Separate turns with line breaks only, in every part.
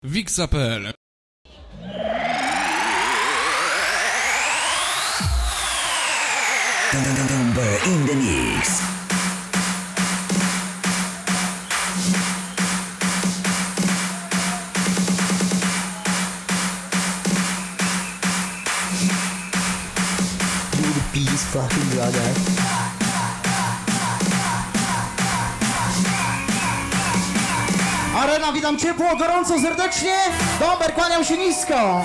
Wixa.pl.
Number in the mix.
You the beast fucking brother.
Arena, witam ciepło, gorąco, serdecznie. Domber, kłaniam się nisko.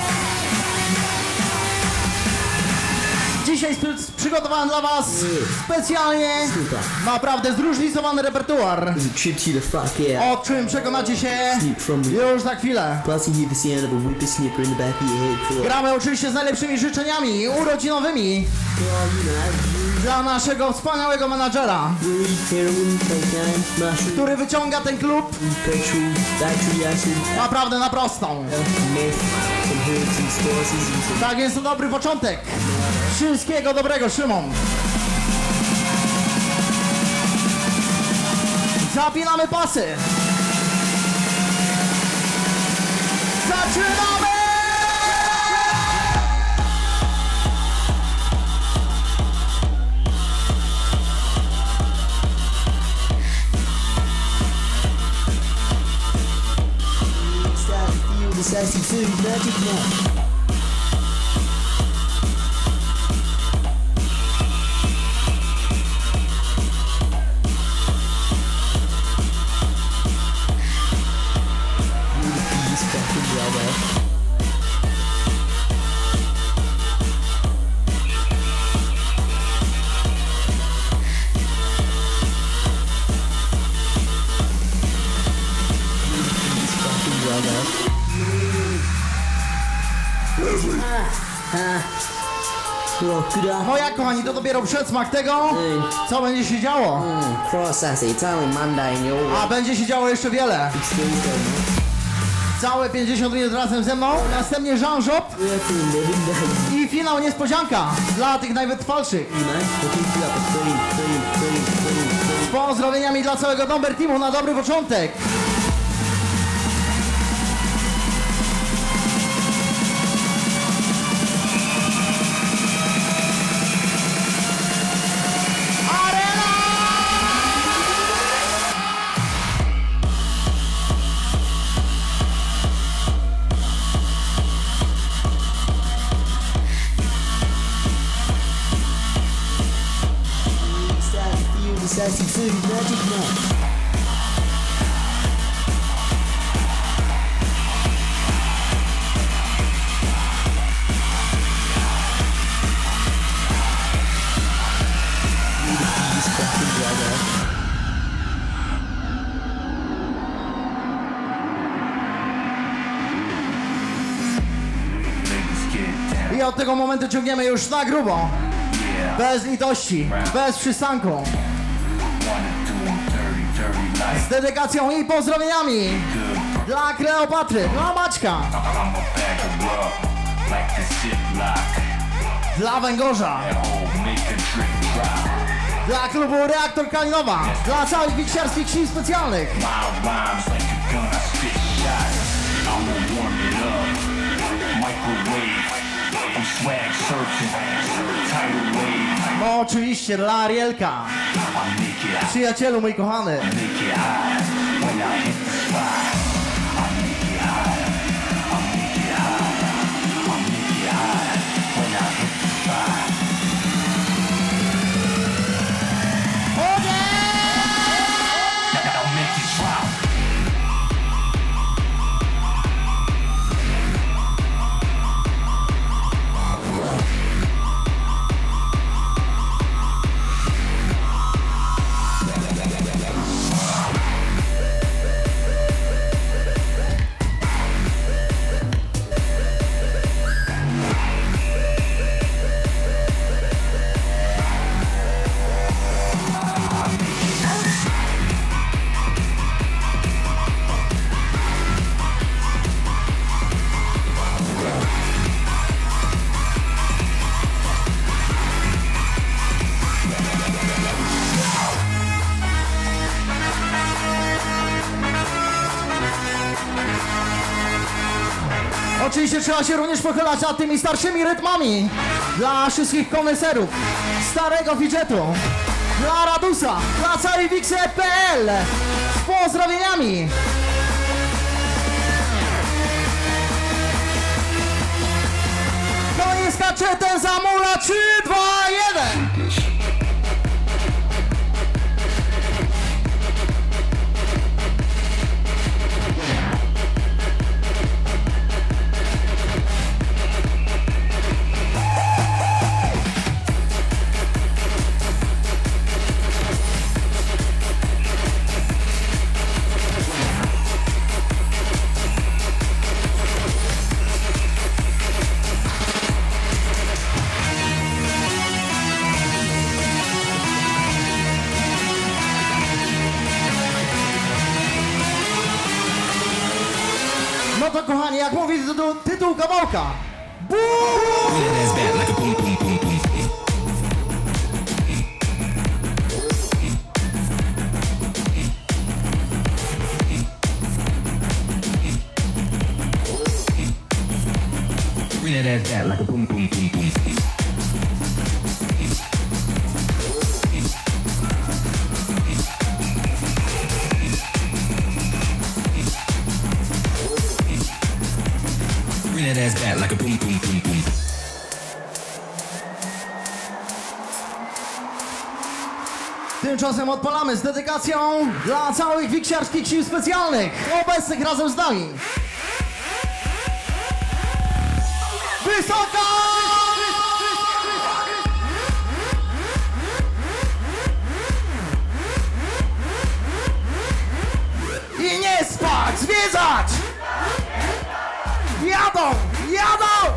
Dzisiaj przygotowałem dla was specjalnie naprawdę zróżnicowany repertuar, o czym przekonacie się już za chwilę. Gramy oczywiście z najlepszymi życzeniami urodzinowymi dla naszego wspaniałego menadżera, który wyciąga ten klub naprawdę na prostą. Tak jest, to dobry początek. Wszystkiego dobrego, Szymon. Zapinamy pasy. Zaczynamy!
Sassy food magic now.
No jak, kochani, to dopiero przedsmak tego, co będzie się działo. A będzie się działo jeszcze wiele. Całe 50 minut razem ze mną, następnie Jean Job i finał niespodzianka dla tych najwytrwalszych. Z pozdrowieniami dla całego Domber Teamu na dobry początek.
Sassy food magic now.
I od tego momentu ciągniemy już na grubo. Bez litości, bez przystanku. Z dedykacją i pozdrowieniami dla Kleopatry, dla Maćka, dla Węgorza, dla klubu Reaktor Kalinowa, dla całych wiksiarskich sił specjalnych. No oczywiście dla Arielka. Przyjacielu mój kochany. Oczywiście trzeba się również pochylać nad tymi starszymi rytmami. Dla wszystkich koneserów starego fidżetu. Dla Radusa, dla całej Wixie.pl. Z pozdrowieniami. No i skacze ten zamula 3, 2, 1. No to kochani, jak mówi tytuł kawałka. BOOM!
Bring that ass back like a boom, boom, boom, boom. Bring that ass back like a boom, boom, boom, boom.
Tymczasem odpalamy z dedykacją dla całych wiksiarskich sił specjalnych obecnych razem z nami. Wysoko! I nie spać, zwiedzać! Jadą, jadą!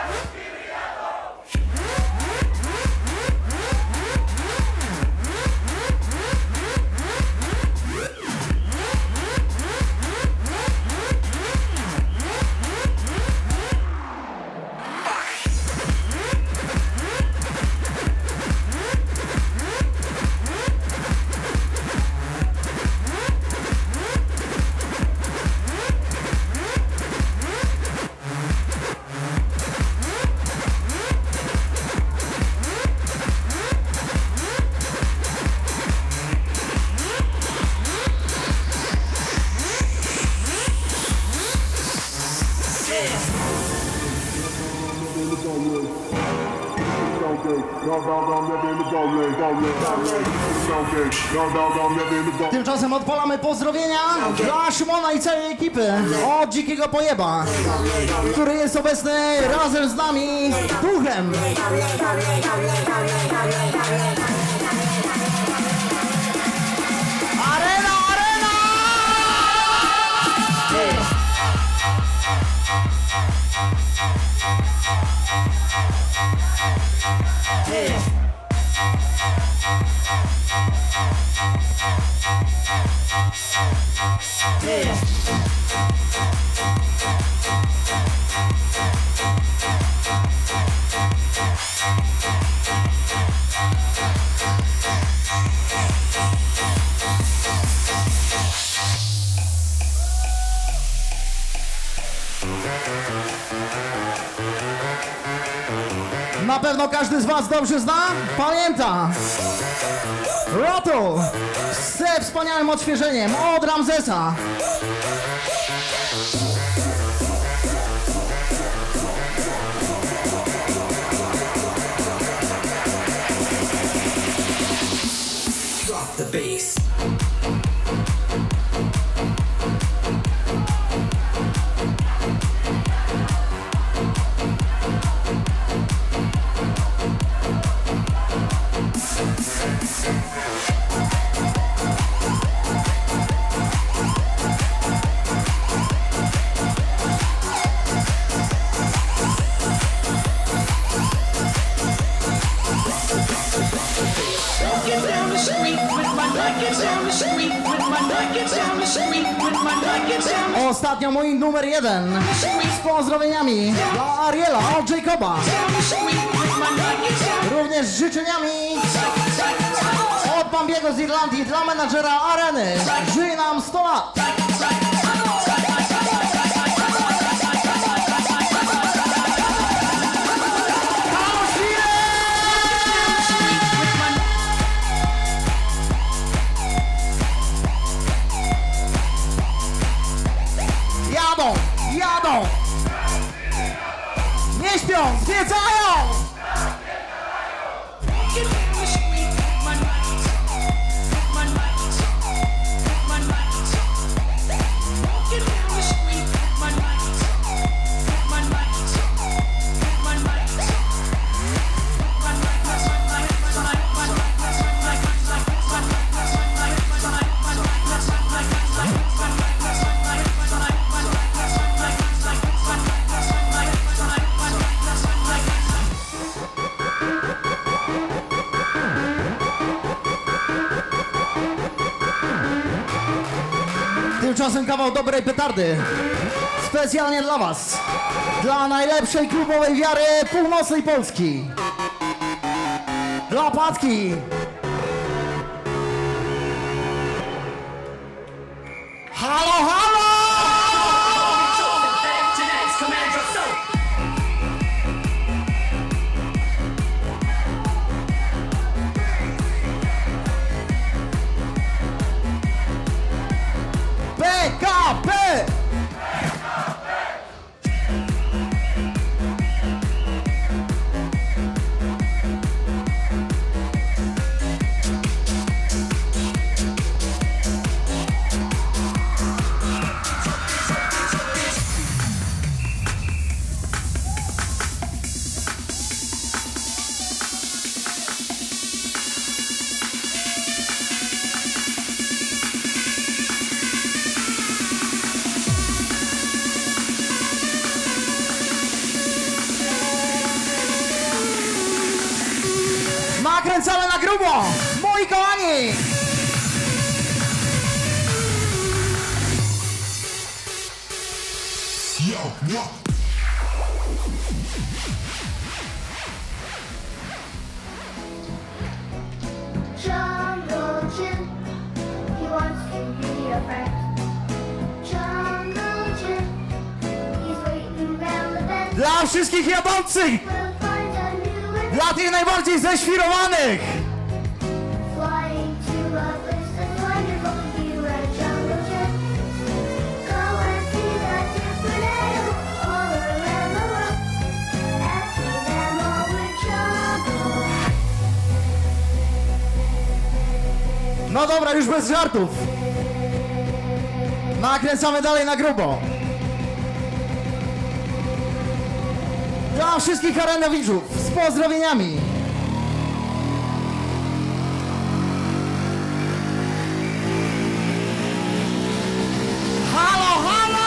Tymczasem odpalamy pozdrowienia dla Szymona i całej ekipy od Dzikiego Pojeba, który jest obecny razem z nami duchem. Arena, arena! Na pewno każdy z was dobrze zna, pamięta. Roto ze wspaniałym odświeżeniem od Ramzesa.
Drop the bass.
Ostatnio mój numer 1 z pozdrowieniami dla Ariela od Jacoba. Również z życzeniami od Bambiego z Irlandii dla menadżera Areny. Żyj nam 100 lat! śpią, zwiedzają! Tymczasem kawał dobrej petardy. Specjalnie dla was. Dla najlepszej klubowej wiary północnej Polski. Dla Patki. Halo, halo! PKP! Nakręcamy na grubo! Moi kochani!
Jungle Jim, he wants to be your friend. Jungle Jim, he's waiting round the bend.
Dla wszystkich jadących!
We'll find a new adventure.
Dla tych najbardziej ześwirowanych!
Flying to a place that's wonderful, you are Jungle Jim. Go and see the different animals all around the world. And see them all with Jungle.
No dobra, już bez żartów. Nakręcamy dalej na grubo. Dla wszystkich arenowiczów z pozdrowieniami. Halo, halo!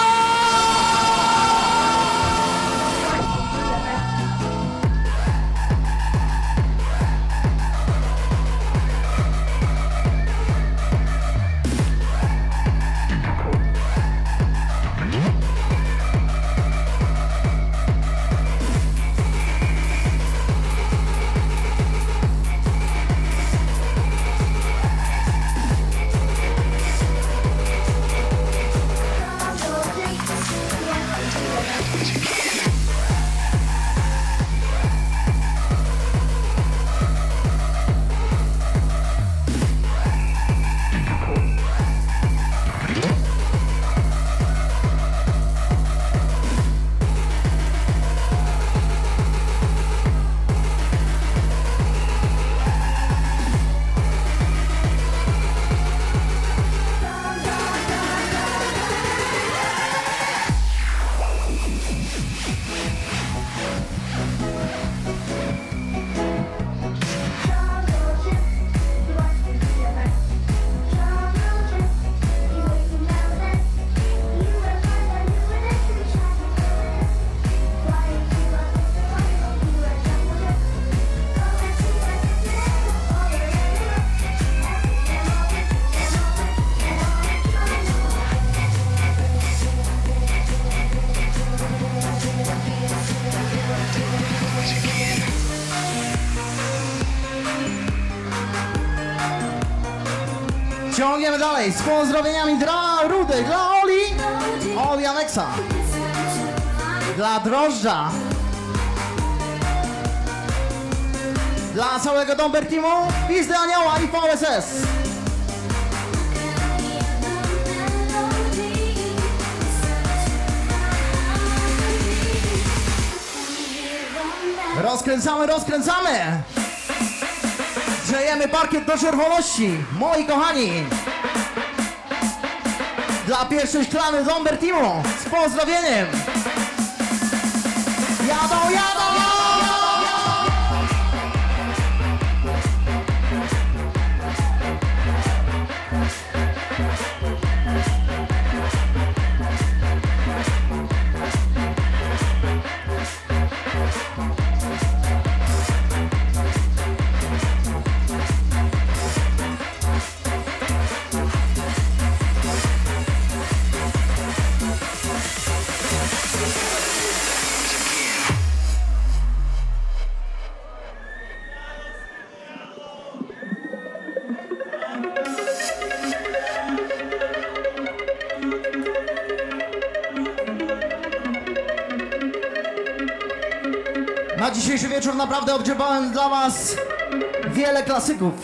Ciągniemy dalej z pozdrowieniami dla Rudy, dla Oli Aneksa, dla Drożdża, dla całego Domber Teamu, Pizdy Anioła i VSS. Rozkręcamy, rozkręcamy! Grzejemy parkiet do czerwoności, moi kochani! Dla pierwszej szklany Domber Teamu z pozdrowieniem! Jadą, jadą! Na dzisiejszy wieczór naprawdę odgrzebałem dla was wiele klasyków,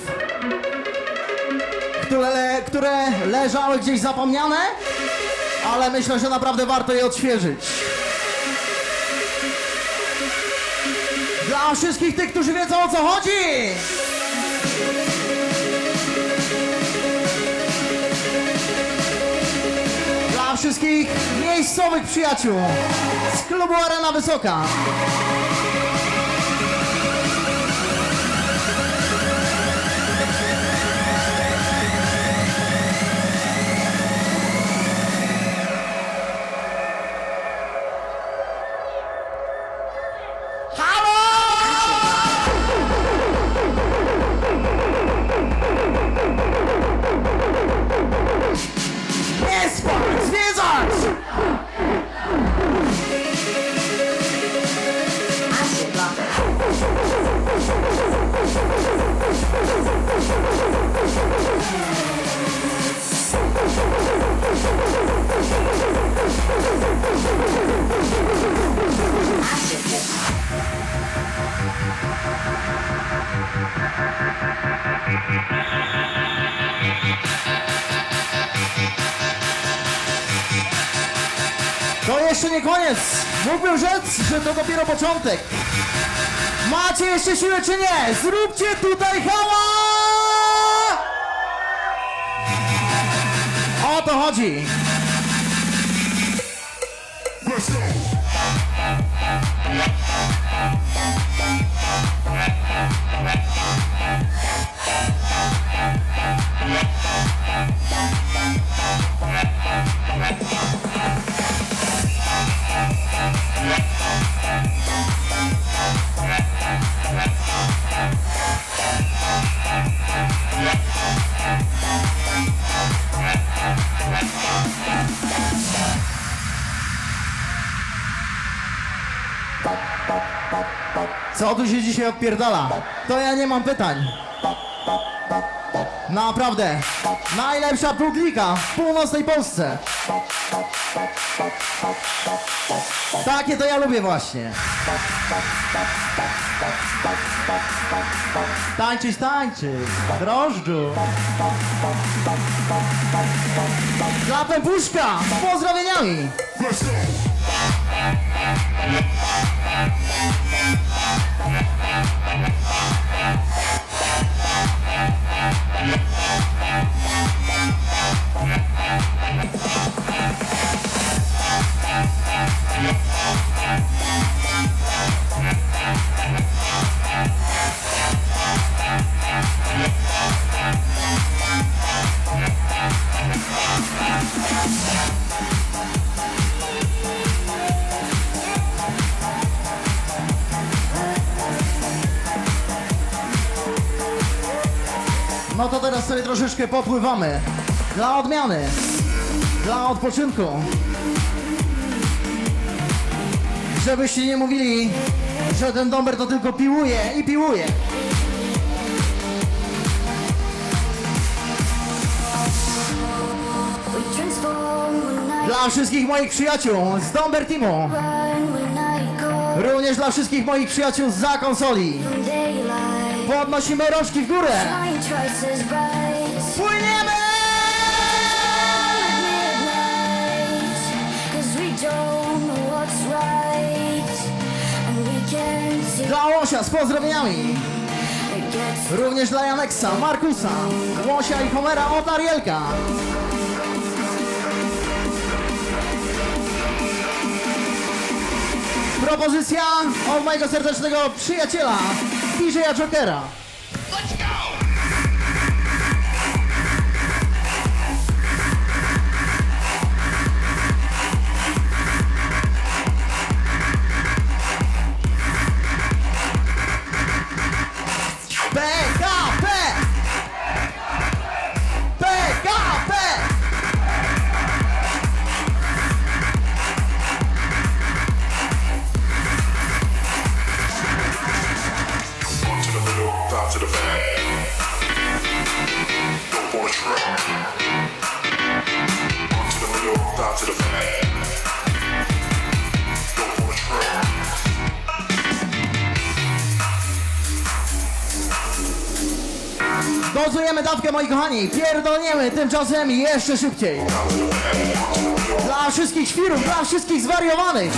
które leżały gdzieś zapomniane, ale myślę, że naprawdę warto je odświeżyć. Dla wszystkich tych, którzy wiedzą, o co chodzi! Dla wszystkich miejscowych przyjaciół z klubu Arena Wysoka. To jeszcze nie koniec. Mógłbym rzec, że to dopiero początek. Macie jeszcze siłę czy nie? Zróbcie tutaj hała! O to chodzi. Co tu się dzisiaj odpierdala? To ja nie mam pytań. Naprawdę. Najlepsza pudlika w północnej Polsce. Takie to ja lubię właśnie. Tańczyć, tańczyć. Drożdżu. Dla Pępuszka z pozdrowieniami. No to teraz sobie troszeczkę popływamy. Dla odmiany. Dla odpoczynku. Żebyście nie mówili, że ten Domber to tylko piłuje i piłuje. Dla wszystkich moich przyjaciół z Domber Teamu. Również dla wszystkich moich przyjaciół zza konsoli. Podnosimy rączki w górę. Płyniemy! Dla Zosia z pozdrowieniami. Również dla Janeksa, Markusa, Łosia i Homera od Arielka. Propozycja od mojego serdecznego przyjaciela, DJ-a Jokera. Dozujemy dawkę, moi kochani, pierdolniemy tymczasem jeszcze szybciej. Dla wszystkich świrów, dla wszystkich zwariowanych.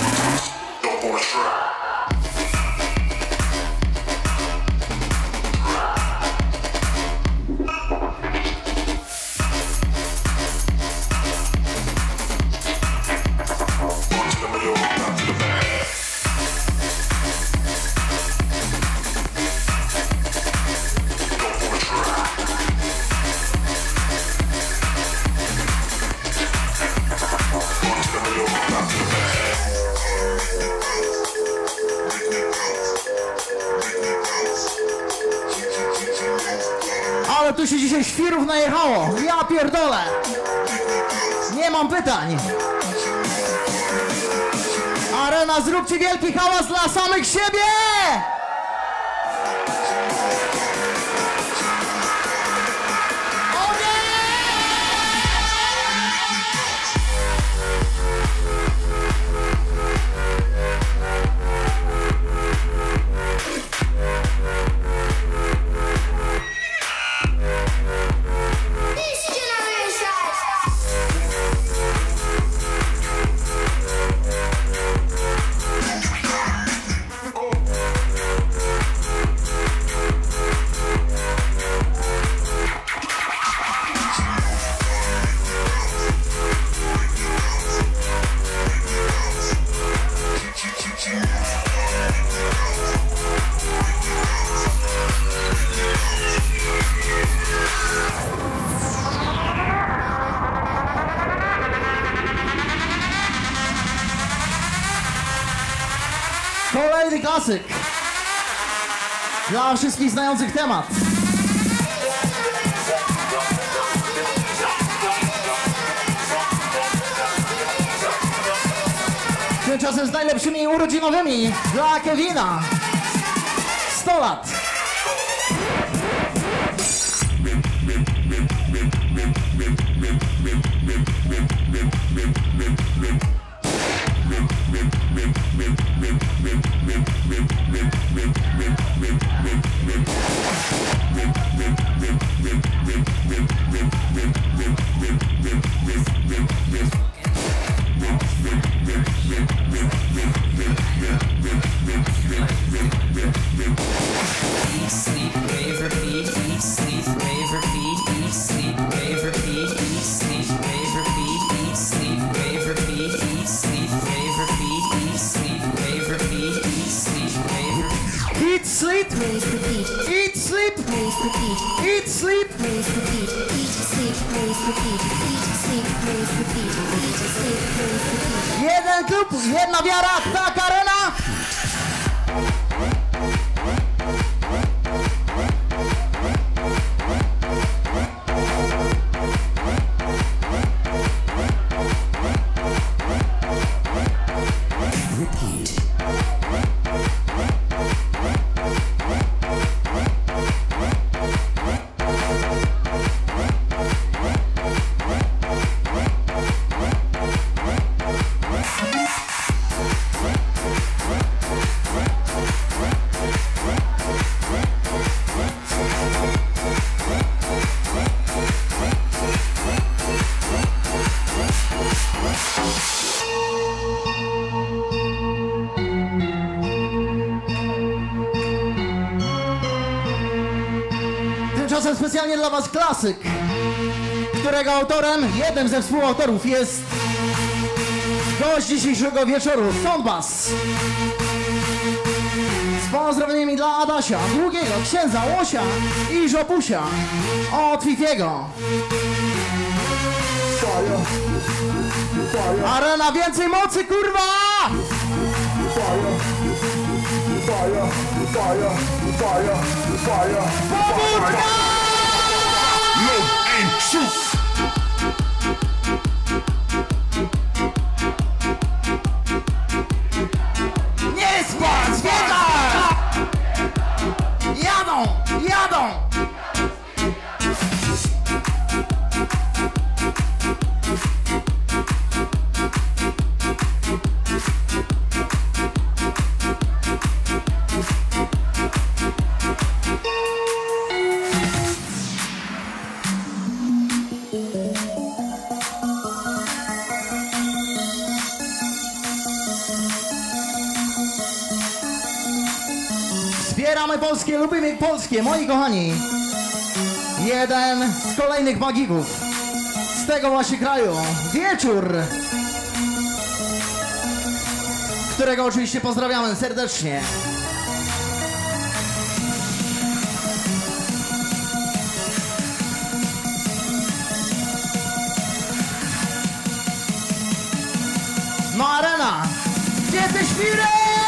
Ale tu się dzisiaj świrów najechało. Ja pierdolę. Nie mam pytań. Arena, zróbcie wielki hałas dla samych siebie! O nie! Kolejny klasyk dla wszystkich znających temat. Tymczasem z najlepszymi urodzinowymi dla Kevina. 100 lat. Eat, sleep,
Rave, repeat.
eat, sleep,
Rave, repeat.
eat, sleep.
Rave, repeat. Eat, sleep, rave, repeat. Eat, sleep, rave, repeat. Eat, sleep, rave, repeat.
Jeden klub, jedna wiara, tak arena. specjalnie dla was klasyk, którego autorem, jednym ze współautorów jest gość dzisiejszego wieczoru, Soundbass. Z pozdrowieniami dla Adasia, Długiego, Księdza, Łosia i Żopusia od Fifiego. Arena, więcej mocy, kurwa! Pobudka! Nie spać, wieczór! Jadą, jadą! Wspieramy polskie, lubimy polskie, moi kochani. Jeden z kolejnych magików z tego właśnie kraju. Wieczór, którego oczywiście pozdrawiamy serdecznie. No Arena, gdzie ty świry?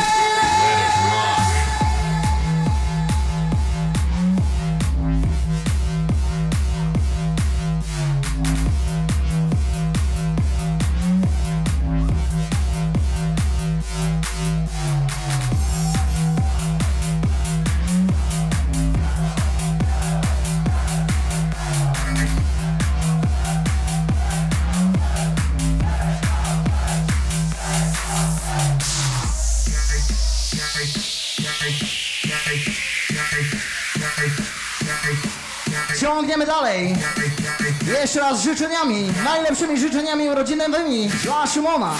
Ciągniemy dalej. Jeszcze raz z życzeniami, najlepszymi życzeniami urodzinowymi dla Szymona.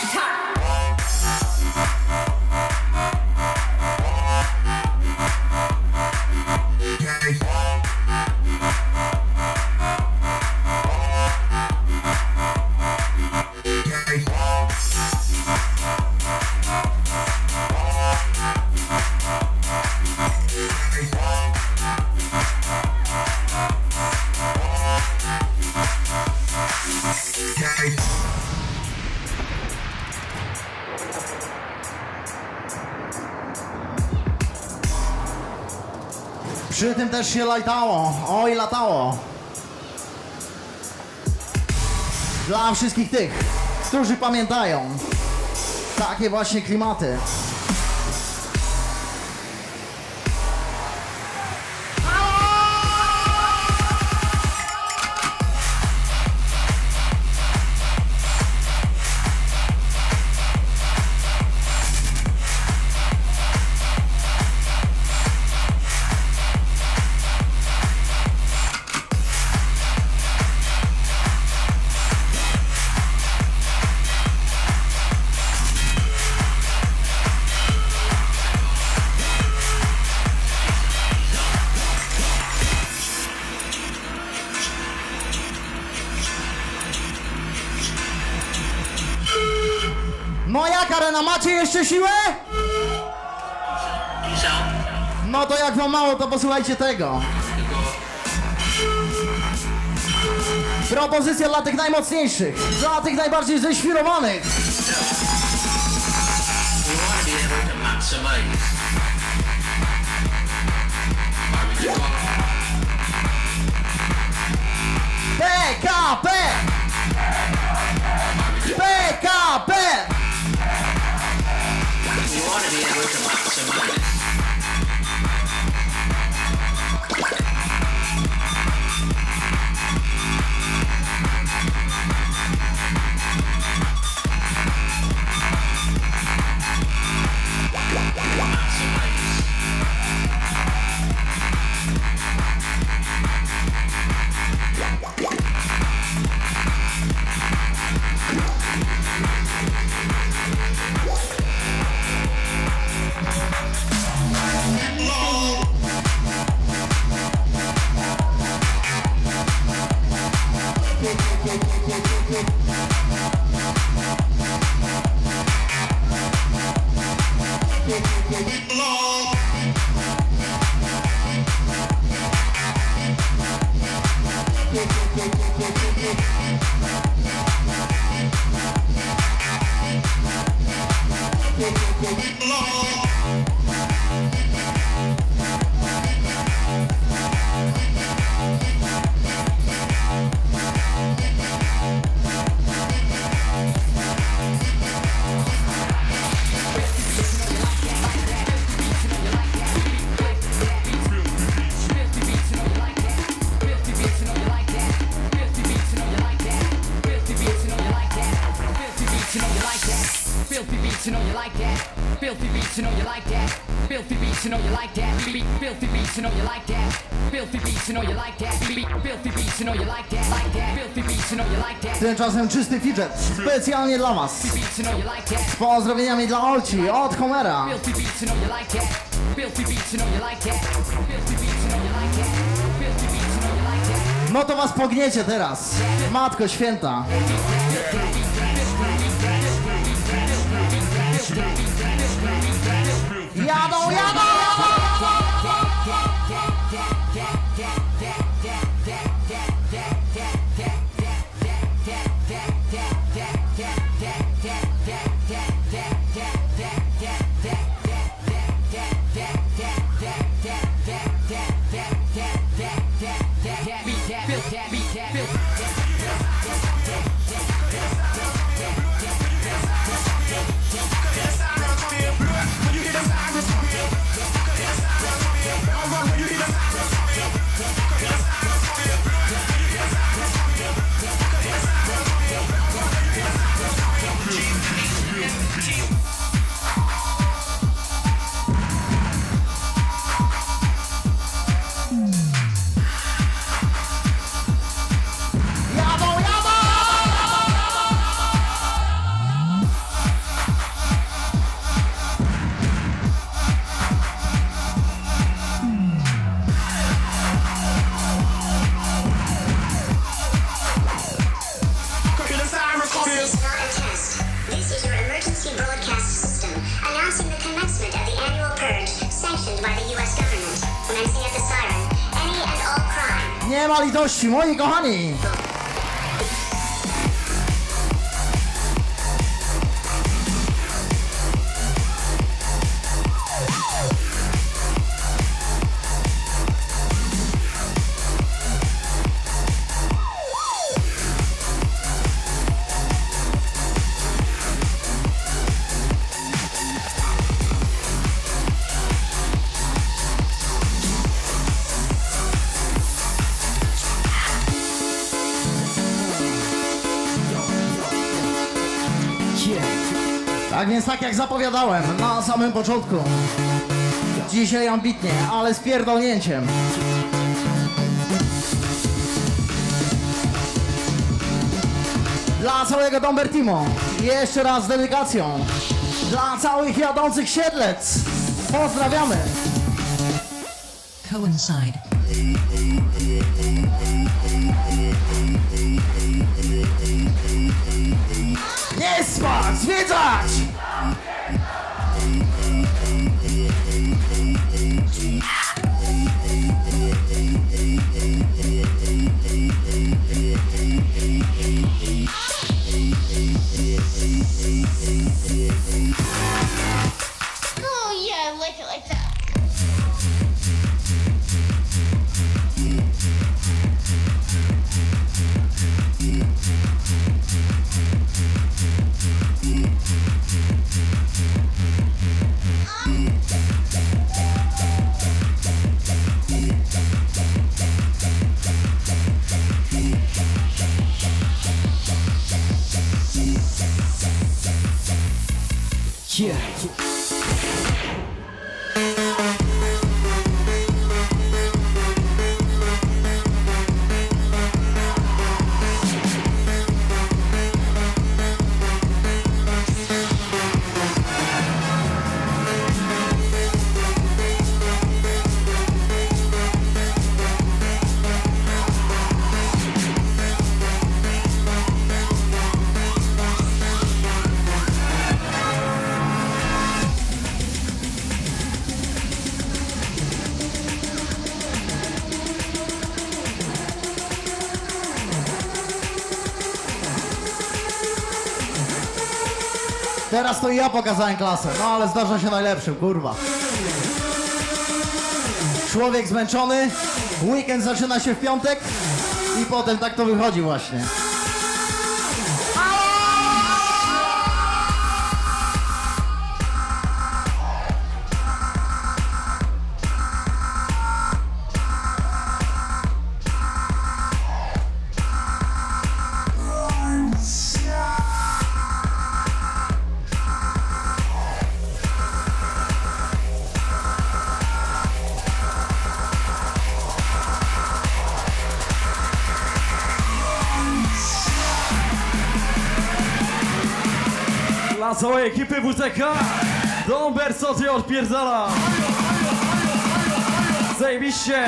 Przy tym też się latało, oj latało. Dla wszystkich tych, którzy pamiętają takie właśnie klimaty. No jak Arena, macie jeszcze siłę? No to jak wam mało, to posłuchajcie tego. Propozycja dla tych najmocniejszych, dla tych najbardziej ześwirowanych. PKP! PKP!
Filthy beats, you know you like that. Filthy beats, you know you like that. Filthy beats, you know you like that. Filthy beats, you know you like that. Filthy beats, you know you like that. Filthy beats, you know you like that. Like that. Filthy beats, you know you like that.
Tymczasem czysty fidget, specjalnie dla was.
Filthy beats, you know you like that.
Z pozdrowieniami dla Olci od Homera.
Filthy beats, you know you like that. Filthy beats, you know you like that. Filthy beats, you know you like that. Filthy beats, you know you like that.
No to was pogniecie teraz. Matko Święta. Jadą, jadą! Nie ma litości, moi kochani! Tak więc tak jak zapowiadałem na samym początku, dzisiaj ambitnie, ale z pierdolnięciem. Dla całego Domber Teamu, jeszcze raz z dedykacją. Dla całych jadących Siedlec, pozdrawiamy.
Coincide.
Nie spać, zwiedzać!
Oh yeah, I like it like that.
Yeah.
Teraz to i ja pokazałem klasę, no ale zdarza się najlepszym, kurwa. Człowiek zmęczony, weekend zaczyna się w piątek i potem tak to wychodzi właśnie.
Dla całej ekipy WTK Domber co ty odpierdala. Zajebiście.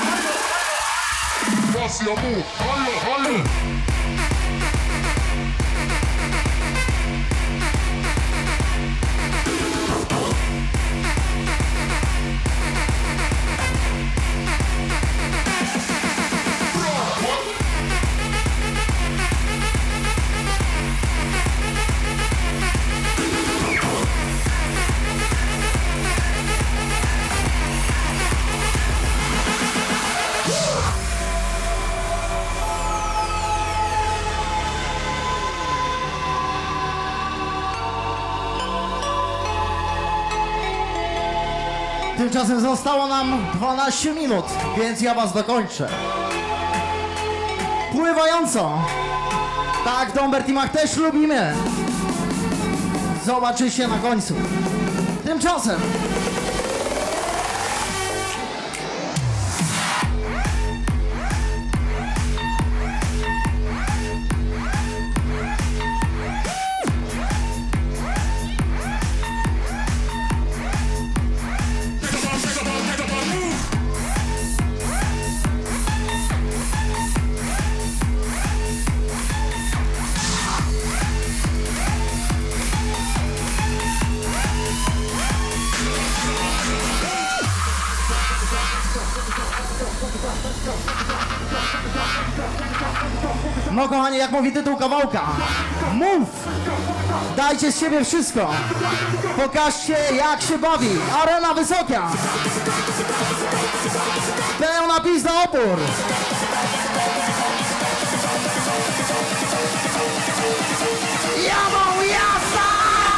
Tymczasem zostało nam 12 minut, więc ja was dokończę. Pływająco. Tak, w Domber Teamach też lubimy. Zobaczycie na końcu. Tymczasem no kochani, jak mówi tytuł kawałka, mów! Dajcie z siebie wszystko! Pokażcie, jak się bawi! Arena wysoka! Pełna pizda opór! Jadą jazda!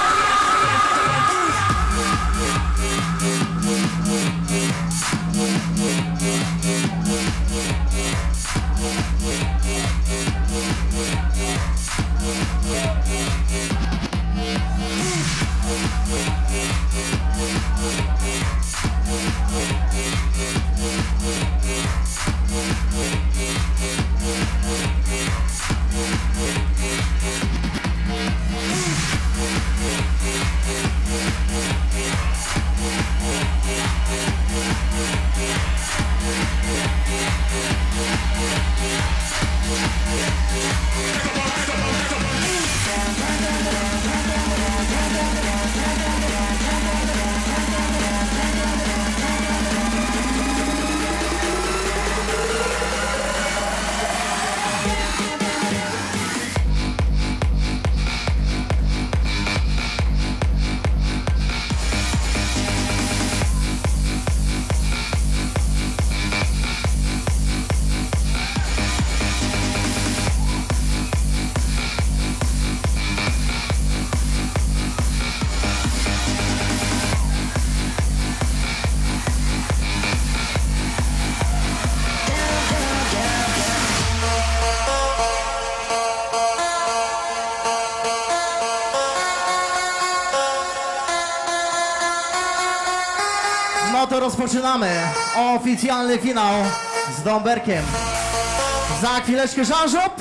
No to rozpoczynamy oficjalny finał z Domberkiem. Za chwileczkę żanżop,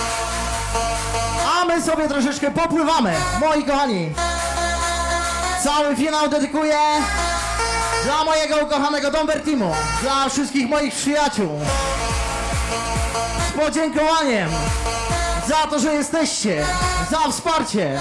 a my sobie troszeczkę popływamy. Moi kochani, cały finał dedykuję dla mojego ukochanego Domber Teamu, dla wszystkich moich przyjaciół. Z podziękowaniem za to, że jesteście, za wsparcie.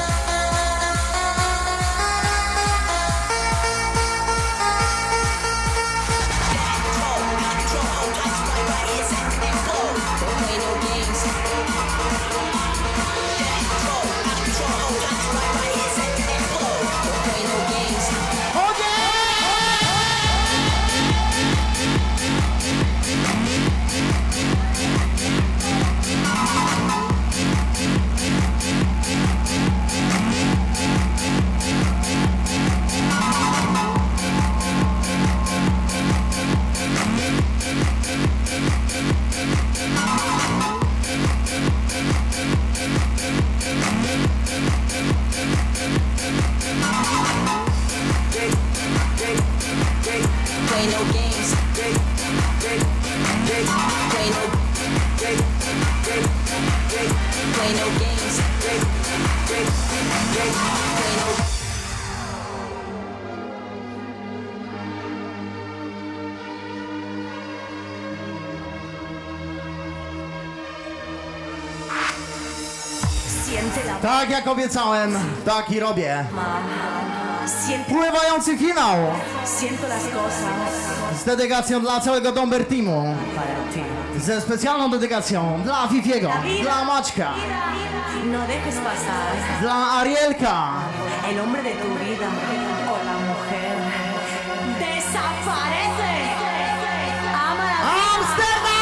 Siente la
Tak jak obiecałem, tak i robię.
siente,
Pływający finał
siento las cosas
z dedykacją dla całego Domber Teamu.
para ti.
Ze specjalną dedykacją dla Fifiego, dla Maćka,
No dejes pasar
dla Arielka.
el hombre de tu vida o la mujer. Desaparece. Ama la vida.
Amsterdam!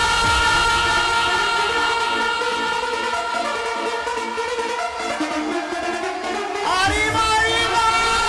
Arriba, arriba!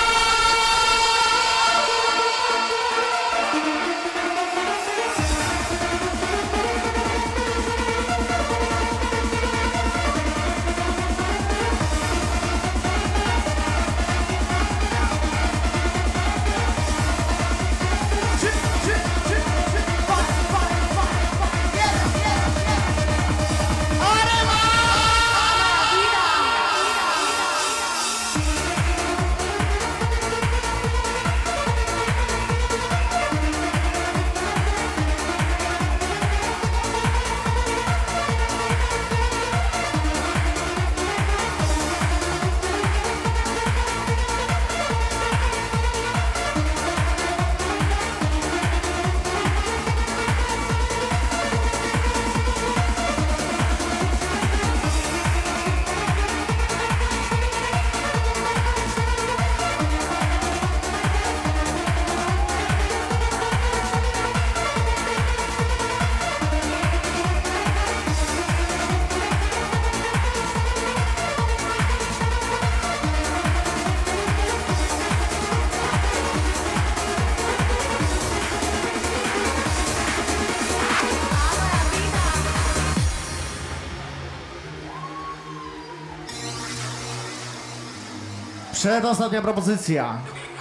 Przedostatnia propozycja.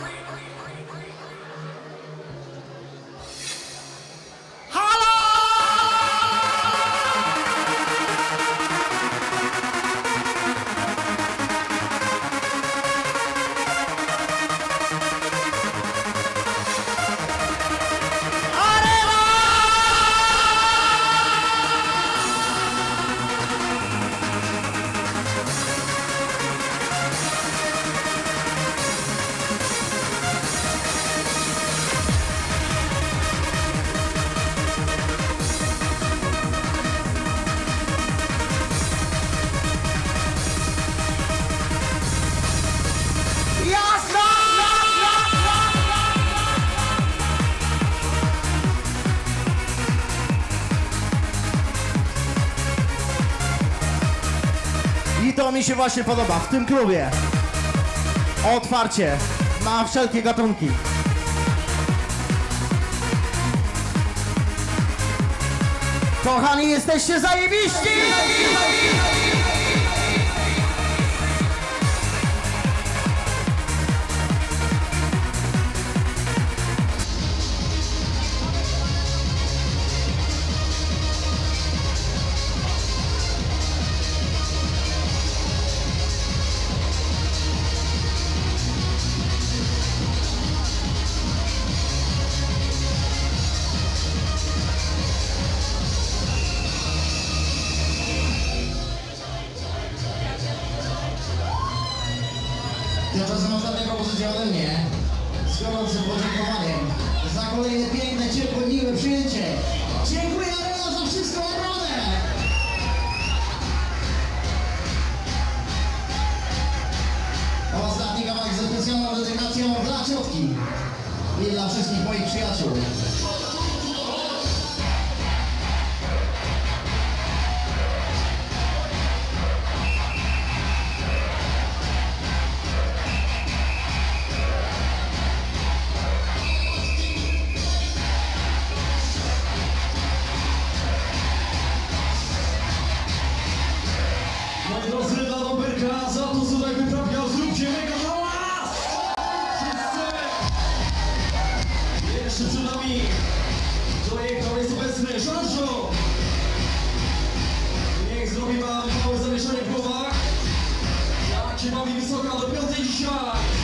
I to mi się właśnie podoba w tym klubie. Otwarcie na wszelkie gatunki. Kochani, jesteście zajebiści! Tymczasem ostatnia propozycja ode mnie z gorącym podziękowaniem za kolejne piękne, ciepłe, miłe przyjęcie. Dziękuję Arena za wszystko naprawdę! Ostatni kawałek ze specjalną dedykacją dla ciotki i dla wszystkich moich przyjaciół.
Moi drodzy, dla Domberka, za to co tak wyprawiał, zróbcie mega hałas! Wszyscy! Jeszcze przed nami dojechał jest obecny Żanżo! Niech zrobi wam małe zamieszanie w głowach. się bawi wysoko do piątej dzisiaj.